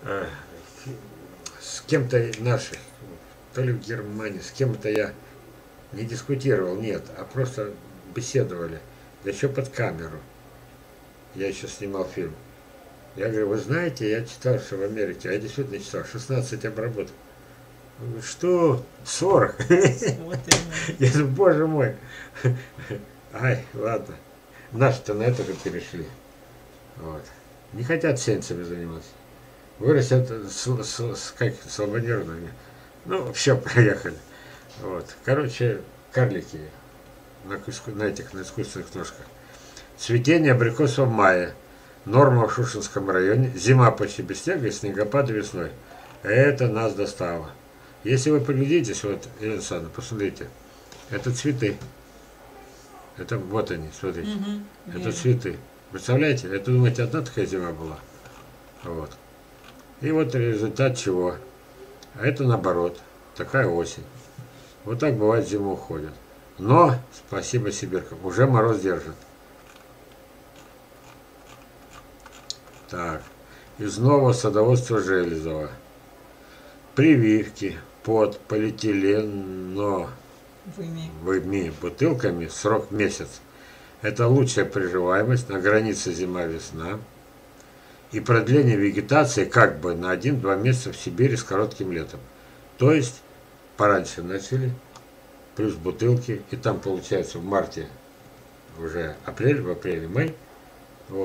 с кем-то наших, то ли в Германии, с кем-то я не дискутировал, нет, а просто беседовали. Да еще под камеру. Я еще снимал фильм. Я говорю, вы знаете, я читал, что в Америке, я действительно читал, 16 обработок. Он говорит, что? 40? Вот Я говорю, боже мой. Ай, ладно. Наши-то на это же перешли. Вот. Не хотят сеансами заниматься. Вырастят как слабонервными. Ну, все, проехали. Вот. Короче, карлики на искусственных ножках. Цветение абрикосов в мае. Норма в Шушинском районе. Зима почти без снега и снегопады весной. Это нас достало. Если вы поглядитесь, вот, Елена Александровна, посмотрите. Это цветы. Это вот они, смотрите. Это цветы. Представляете? Это, думаете, одна такая зима была? Вот. И вот результат чего? А это наоборот. Такая осень. Вот так бывает, зима уходит. Но, спасибо сибиркам, уже мороз держит. Так. Из нового садоводства Железова. Прививки под полиэтилено бутылками срок месяц. Это лучшая приживаемость на границе зима-весна и продление вегетации как бы на 1-2 месяца в Сибири с коротким летом. То есть пораньше начали, плюс бутылки, и там получается в марте уже апрель, в апреле май, вот,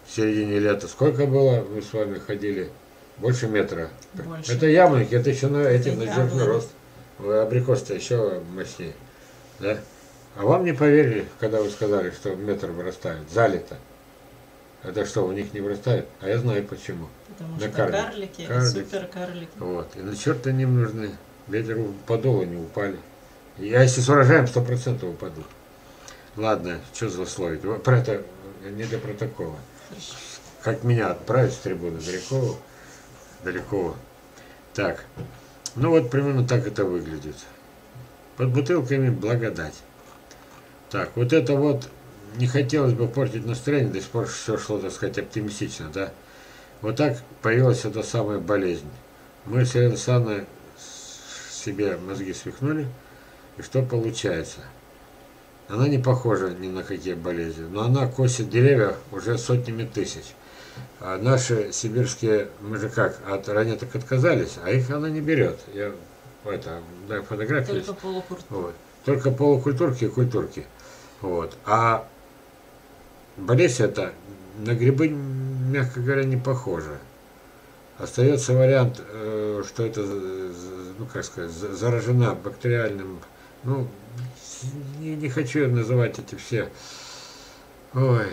в середине лета. Сколько было? Мы с вами ходили. Больше метра. Больше. Это яблоки, это еще на эти, Это надежный яблони. рост. Абрикос-то еще мощнее. Да? А вам не поверили, когда вы сказали, что метр вырастает? Залито. Это что, у них не вырастает? А я знаю почему. Потому На что карлики. супер карлики. Вот. И на черта им нужны. Ветер подул, они упали. А если с урожаем, 100% упадут. Ладно, что злословить. Про это не до протокола. Хорошо. Как меня отправить с трибуны далеко. Так. Ну вот примерно так это выглядит. Под бутылками благодать. Так, вот это вот не хотелось бы портить настроение, до сих пор все шло, так сказать, оптимистично, да. Вот так появилась эта самая болезнь. Мы с Еленой Александровной себе мозги свихнули, и что получается? Она не похожа ни на какие болезни, но она косит деревья уже сотнями тысяч. А наши сибирские, мы же как, от ранеток отказались, а их она не берет. Я да, фотографии. Только полукуртки. Вот. Только полукультурки и культурки. Вот. А болезнь эта на грибы, мягко говоря, не похожа. Остается вариант, что это, ну как сказать, заражена бактериальным, ну, не хочу я называть эти все, ой.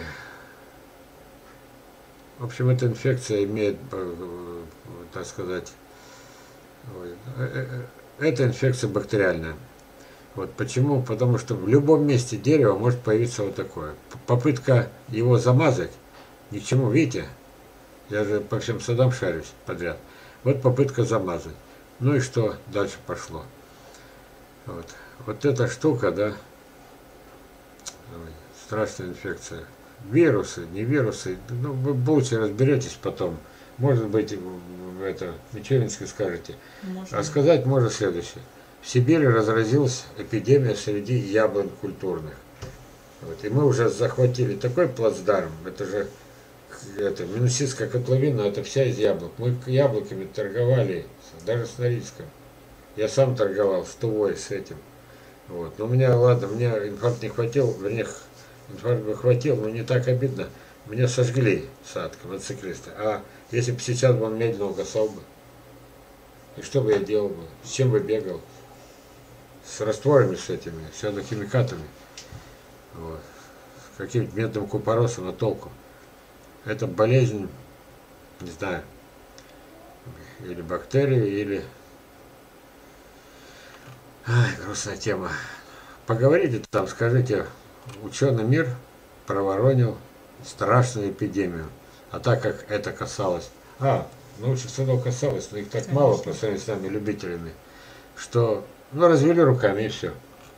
В общем, эта инфекция имеет, так сказать, эта инфекция бактериальная. Вот почему? Потому что в любом месте дерева может появиться вот такое. Попытка его замазать ни к чему, видите? Я же по всем садам шарюсь подряд. Вот попытка замазать. Ну и что дальше пошло? Вот эта штука, да, страшная инфекция. Вирусы, не вирусы, ну вы лучше разберетесь потом. Может быть, это Мичуринский скажете. Может. А сказать можно следующее. В Сибири разразилась эпидемия среди яблонь культурных. Вот. И мы уже захватили такой плацдарм, это же Минусинская котловина, это вся из яблок. Мы яблоками торговали, даже с Норильском. Я сам торговал с Тувой, с этим. Вот. Но у меня, ладно, мне инфаркт не хватил, вернее, инфаркт бы хватил, но не так обидно. Меня сожгли сад мотоциклисты. А если бы сейчас бы он медленно угасал бы, и что бы я делал бы? С чем бы бегал? С растворами с этими, с химикатами. Вот. С каким-то методом купороса на толку. Это болезнь, не знаю, или бактерии, или... Ай, грустная тема. Поговорите там, скажите, ученый мир проворонил страшную эпидемию. А так как это касалось... научных садов касалось, но их так Конечно. мало по сравнению с нами, любителями, что, развели руками и все.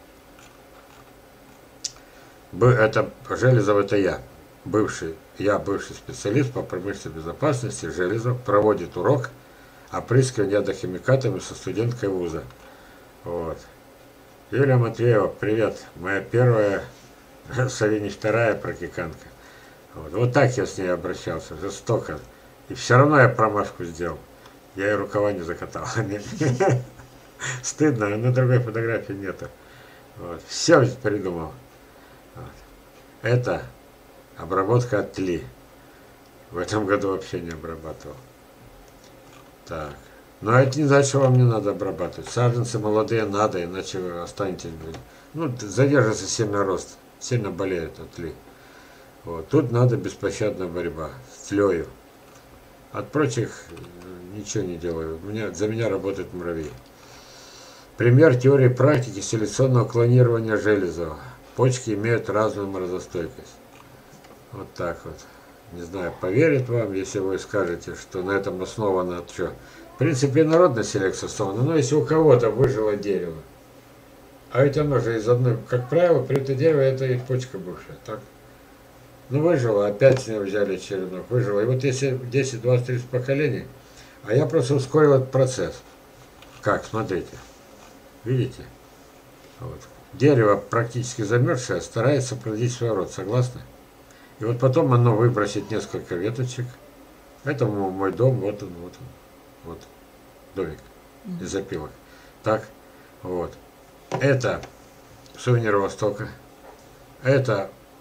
Это Железов, это я, бывший специалист по промышленной безопасности. Железов проводит урок опрыскивания ядохимикатами со студенткой вуза. Вот. Юлия Матвеева, привет, моя первая, Савини вторая практикантка. Вот так я с ней обращался, жестоко. И все равно я промашку сделал. Я ей рукава не закатал. Стыдно, на другой фотографии нету. Вот. Все придумал. Вот. Это обработка от тли. В этом году вообще не обрабатывал. Так. Но это не значит, что вам не надо обрабатывать. Саженцы молодые надо, иначе вы останетесь. Задержится сильно рост, сильно болеют от тли. Вот. Тут надо беспощадная борьба с тлею. От прочих ничего не делаю. За меня работает муравей. Пример теории практики селекционного клонирования Железова. Почки имеют разную морозостойкость. Вот так вот. Не знаю, поверит вам, если вы скажете, что на этом основано что. В принципе, народная селекция основана, но если у кого-то выжило дерево. А ведь оно же из одной, как правило, при это дерево, это и почка бывшая, так? Выжило, опять с него взяли черенок, выжило. И вот если 10, 20, 30 поколений, а я просто ускорил этот процесс. Как, смотрите. Видите? Вот. Дерево практически замерзшее старается продлить свой род, согласны? И вот потом оно выбросит несколько веточек. Это мой дом, вот он. Вот домик из опилок. Так, вот. Это сувенир Востока. Это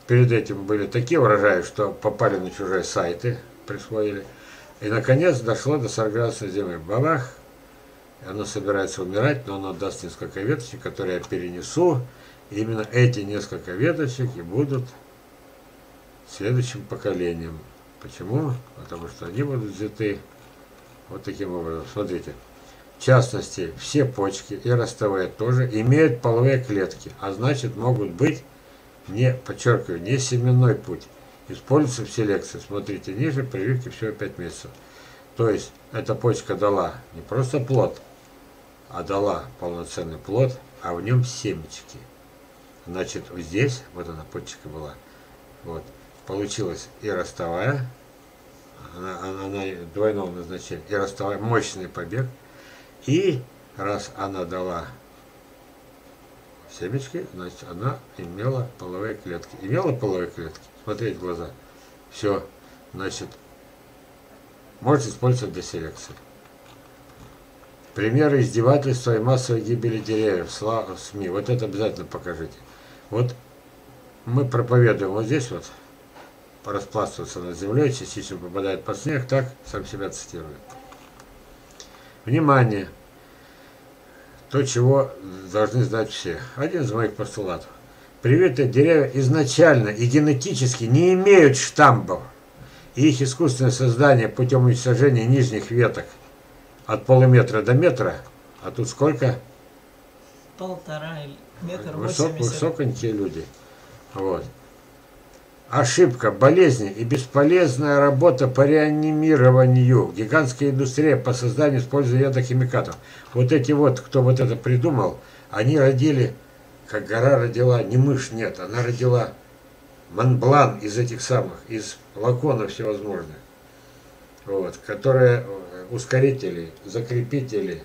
перед этим были такие урожаи, что попали на чужие сайты, присвоили. И, наконец, дошло до 40 градусов зимы. Бабах! Оно собирается умирать, но оно даст несколько веточек, которые я перенесу. И именно эти несколько веточек и будут следующим поколением. Почему? Потому что они будут взяты вот таким образом. Смотрите. В частности, все почки и ростовые тоже имеют половые клетки, а значит могут быть, не, подчеркиваю, не семенной путь. Используется в селекции. Смотрите, ниже прививки всего 5 месяцев. То есть эта почка дала не просто плод, а дала полноценный плод, а в нем семечки. Значит, вот здесь, вот она почка была, вот, получилась и ростовая, она двойного назначения, и ростовая, мощный побег. И раз она дала семечки, значит, она имела половые клетки. Имела половые клетки? Смотреть в глаза. Все. Значит, может использовать для селекции. Примеры издевательства и массовой гибели деревьев в СМИ. Вот это обязательно покажите. Вот мы проповедуем вот здесь вот, распластываться над землей, частично попадает под снег, так сам себя цитирует. Внимание! То, чего должны знать все. Один из моих постулатов. Привитые деревья изначально и генетически не имеют штамбов. И их искусственное создание путем уничтожения нижних веток от полуметра до метра, а тут сколько? 1,5 метра 80. Высоконькие люди. Вот. Ошибка, болезни и бесполезная работа по реанимированию. Гигантская индустрия по созданию использования ядохимикатов. Вот эти вот, кто вот это придумал, они родили, как гора родила, не мышь, нет, она родила Монблан из этих самых, из флаконов всевозможных. Вот, которые ускорители, закрепители,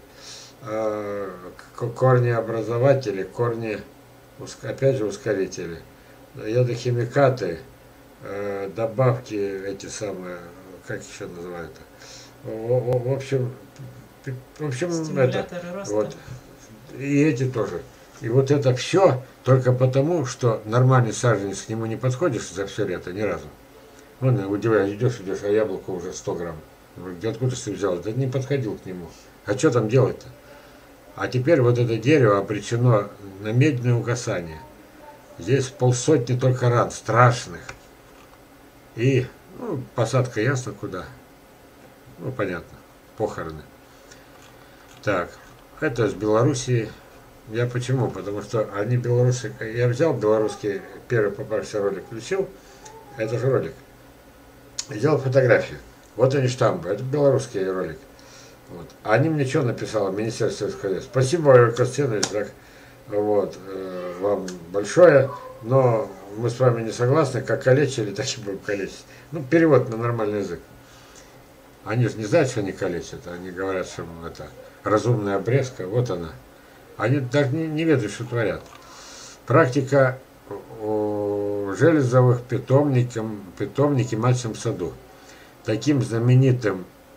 корнеобразователи, опять же ускорители, ядохимикаты, добавки эти самые, как еще называют, в общем это, вот, и эти тоже. И вот это все только потому, что нормальный саженец к нему не подходишь за все лето ни разу. Вон, удивляюсь, идешь, а яблоко уже 100 грамм. Откуда ты взял? Да не подходил к нему. А что там делать-то? А теперь вот это дерево обречено на медленное угасание. Здесь 50 только ран, страшных. И, ну, посадка ясно куда. Ну, понятно, похороны. Так, это из Белоруссии. Я почему? Потому что они белорусы... Я взял белорусский, первый попавшийся ролик, включил. Это же ролик. Сделал фотографию. Вот они штампы. Это белорусский ролик. Вот. Они мне что написало, Министерство СКД? Спасибо, Валерий Костянович, так, вот, вам большое, но мы с вами не согласны, как калечили, так и будем калечить. Ну, перевод на нормальный язык. Они же не знают, что они калечат, они говорят, что это разумная обрезка, вот она. Они даже не ведают, что творят. Практика железовых питомники в мальчиком саду. Таким знаменитый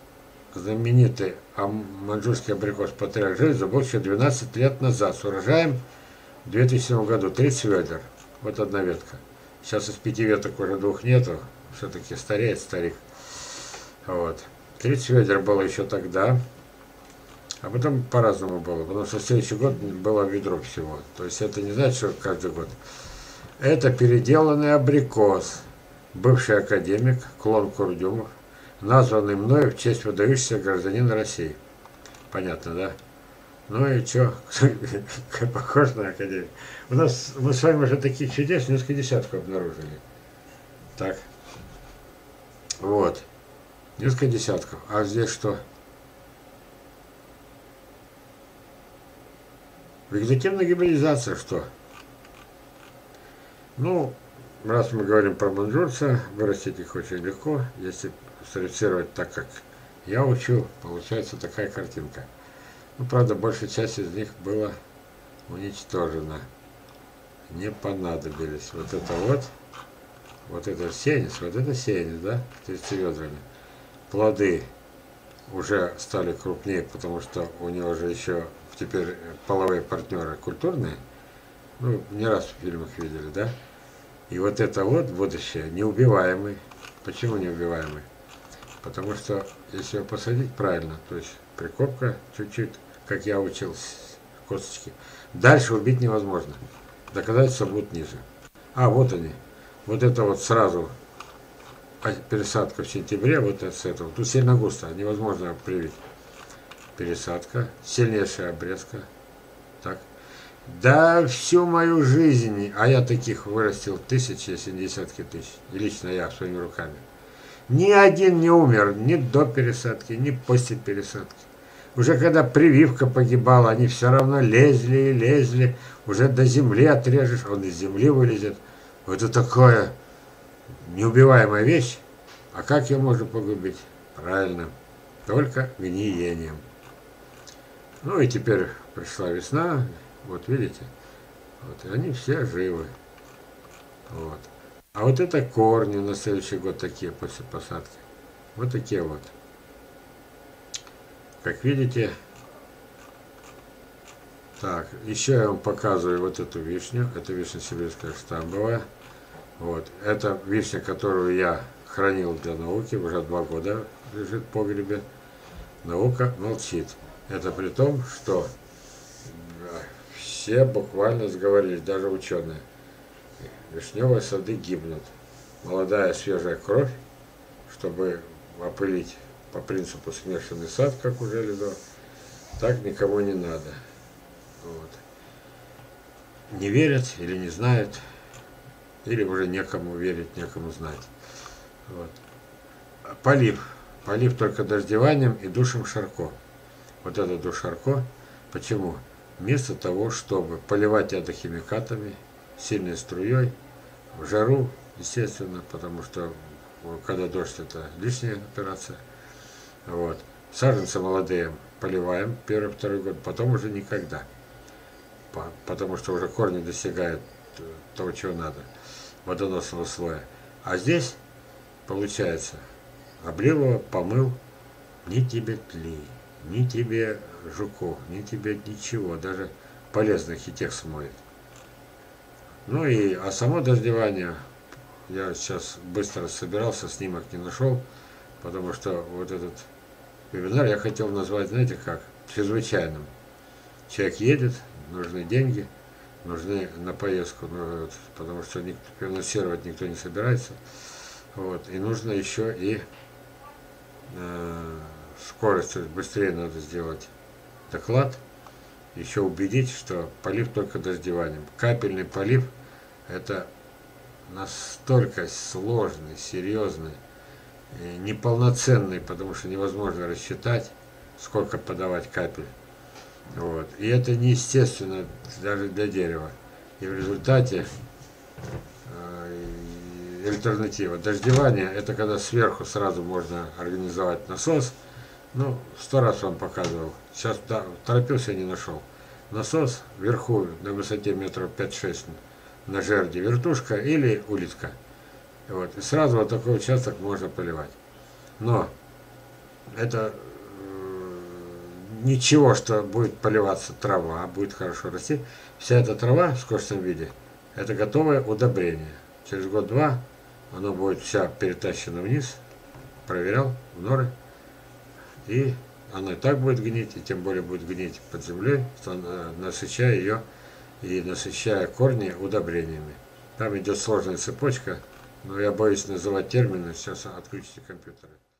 маньчжурский абрикос патриарх железа был еще 12 лет назад с урожаем в 2007 году 30 ведер. Вот одна ветка. Сейчас из 5 веток уже 2 нету, все-таки стареет старик. Вот. 30 ведер было еще тогда, а потом по-разному было, потому что в следующий год было ведро всего. То есть это не значит, что каждый год. Это переделанный абрикос. Бывший академик, клон Курдюмов, названный мной в честь выдающегося гражданина России. Понятно, да? Ну и что? Похож на академик. Мы с вами уже таких чудес несколько десятков обнаружили. Так. Вот. Несколько десятков. А здесь что? Вегетативная гибридизация что? Ну, раз мы говорим про маньчжурца, вырастить их очень легко, если срефлексировать так, как я учу, получается такая картинка. Ну, правда, большая часть из них была уничтожена. Не понадобились. Вот это сеянец, да, 30 ведрами. Плоды уже стали крупнее, потому что у него же еще теперь половые партнеры культурные. Ну, не раз в фильмах видели, да? И вот это вот будущее неубиваемый. Почему неубиваемый? Потому что если его посадить правильно, то есть прикопка чуть-чуть, как я учил косточки, дальше убить невозможно. Доказательства будут ниже. А, вот они. Вот это вот сразу пересадка в сентябре, вот это с этого. Тут сильно густо, невозможно привить. Пересадка, сильнейшая обрезка. Так. Да всю мою жизнь, а я таких вырастил тысячи, если не десятки тысяч. И лично я своими руками. Ни один не умер ни до пересадки, ни после пересадки. Уже когда прививка погибала, они все равно лезли и лезли. Уже до земли отрежешь, он из земли вылезет. Это такая неубиваемая вещь. А как ее можно погубить? Правильно, только гниением. Ну и теперь пришла весна. Вот видите, вот, и они все живы. Вот. А вот это корни на следующий год такие после посадки. Вот такие вот. Как видите. Так, еще я вам показываю вот эту вишню. Это вишня сибирская штамбовая. Вот. Это вишня, которую я хранил для науки. Уже 2 года лежит в погребе. Наука молчит. Это при том, что все буквально сговорились, даже ученые. Вишневые сады гибнут. Молодая свежая кровь, чтобы опылить по принципу смешанный сад, как уже Лидо, так никому не надо. Вот. Не верят или не знают, или уже некому верить, некому знать. Вот. Полив. Полив только дождеванием и душем Шарко. Вот это душ Шарко. Почему? Вместо того, чтобы поливать это химикатами, сильной струей, в жару, естественно, потому что когда дождь, это лишняя операция. Вот. Саженцы молодые поливаем 1-2 год, потом уже никогда. Потому что уже корни достигают того, чего надо, водоносного слоя. А здесь, получается, облил его, помыл, ни тебе тлей, ни тебе жуков, ни тебе ничего, даже полезных хитех смоет. Ну и, а само дождевание, я сейчас быстро собирался, снимок не нашел, потому что вот этот вебинар я хотел назвать, знаете как, чрезвычайным. Человек едет, нужны деньги, нужны на поездку, потому что финансировать никто не собирается. Вот, и нужно еще и скорость, то есть быстрее надо сделать доклад, еще убедить, что полив только дождеванием. Капельный полив – это настолько сложный, серьезный, неполноценный, потому что невозможно рассчитать, сколько подавать капель. Вот. И это неестественно даже для дерева. И в результате альтернатива дождевания – это когда сверху сразу можно организовать насос. Ну, 100 раз вам показывал. Сейчас торопился и не нашел. Насос вверху на высоте метров 5-6 на жерди вертушка или улитка. Вот. И сразу вот такой участок можно поливать. Но это ничего, что будет поливаться трава, будет хорошо расти. Вся эта трава в скошенном виде – это готовое удобрение. Через год-два оно будет вся перетащена вниз. Проверял в норы. И она и так будет гнить, и тем более будет гнить под землей, насыщая ее и насыщая корни удобрениями. Там идет сложная цепочка, но я боюсь называть термины, сейчас отключите компьютеры.